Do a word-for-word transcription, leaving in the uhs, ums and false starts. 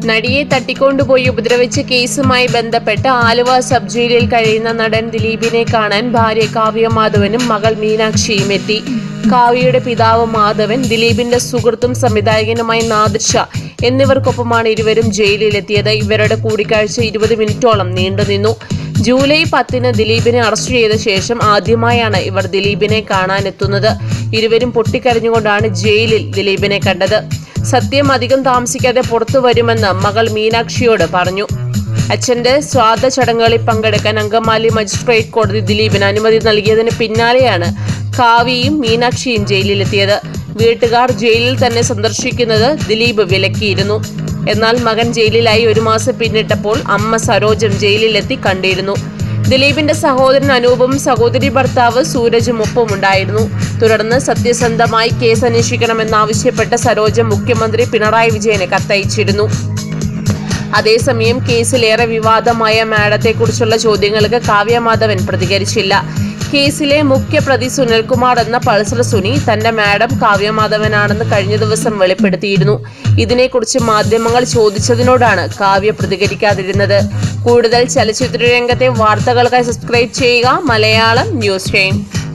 നടിയെ തട്ടിക്കൊണ്ടുപോയി ഉപദ്രവിച്ച കേസുമായി ബന്ധപ്പെട്ട് ആലുവ സബ് ജയിലിൽ കഴിയുന്ന നടൻ ദിലീപിനെ കാണാൻ ഭാര്യ കാവ്യ മാധവനും മകൾ മീനാക്ഷിയും എത്തി. കാവ്യയുടെ പിതാവ് മാധവൻ, ദിലീപിന്റെ സുഹൃത്തും സംവിധായകനുമായ നാദിർ ഷാ എന്നിവർക്കൊപ്പമാണ് ഇരുവരും ജയിലിലെത്തിയത്. ഇവരുടെ കൂടിക്കാഴ്ച ഇരുപത് മിനിറ്റോളം നീണ്ടുനിന്നു. ജൂലൈ പത്തിന് ദിലീപിനെ അറസ്റ്റ് ചെയ്ത ശേഷം ആദ്യമായാണ് ഇവർ ദിലീപിനെ കാണാനെത്തുന്നത്. ഇരുവരും പൊട്ടിക്കരഞ്ഞുകൊണ്ടാണ് ജയിലിൽ ദിലീപിനെ കണ്ടത്. സത്യം അധികം താമസിക്കാതെ പുറത്തു വരുമെന്ന് മകൾ മീനാക്ഷിയോട് പറഞ്ഞു. അച്ഛന്റെ ശ്രാദ്ധ ചടങ്ങുകളിൽ പങ്കെടുക്കാൻ അങ്കമാലി മജിസ്ട്രേറ്റ് കോടതി ദിലീപിന് അനുമതി നൽകിയതിന് പിന്നാലെയാണ് കാവ്യയും മീനാക്ഷിയും ജയിലിലെത്തിയത്. വീട്ടുകാർ ജയിലിൽ തന്നെ സന്ദർശിക്കുന്നത് ദിലീപ് വിലക്കിയിരുന്നു. എന്നാൽ മകൻ ജയിലിലായി ഒരു മാസം പിന്നിട്ടപ്പോൾ അമ്മ സരോജം ജയിലിലെത്തി കണ്ടിരുന്നു. ദിലീപിന്റെ സഹോദരൻ അനൂപും സഹോദരി ഭർത്താവ് സൂരജും ഒപ്പമുണ്ടായിരുന്നു. തുടർന്ന് സത്യസന്ധമായി കേസ് അന്വേഷിക്കണമെന്നാവശ്യപ്പെട്ട് സരോജം മുഖ്യമന്ത്രി പിണറായി വിജയന് കത്തയച്ചിരുന്നു. അതേസമയം കേസിലേറെ വിവാദമായ മാഡത്തെക്കുറിച്ചുള്ള ചോദ്യങ്ങൾക്ക് കാവ്യ മാധവൻ പ്രതികരിച്ചില്ല. കേസിലെ മുഖ്യ പ്രതി സുനിൽകുമാർ എന്ന പൾസർ സുനി തന്റെ മാഡം കാവ്യ മാധവനാണെന്ന് കഴിഞ്ഞ ദിവസം വെളിപ്പെടുത്തിയിരുന്നു. ഇതിനെക്കുറിച്ച് മാധ്യമങ്ങൾ ചോദിച്ചതിനോടാണ് കാവ്യ പ്രതികരിക്കാതിരുന്നത്. കൂടുതൽ ചലച്ചിത്ര രംഗത്തെ വാർത്തകൾക്കായി സബ്സ്ക്രൈബ് ചെയ്യുക മലയാളം ന്യൂസ് ടൈം.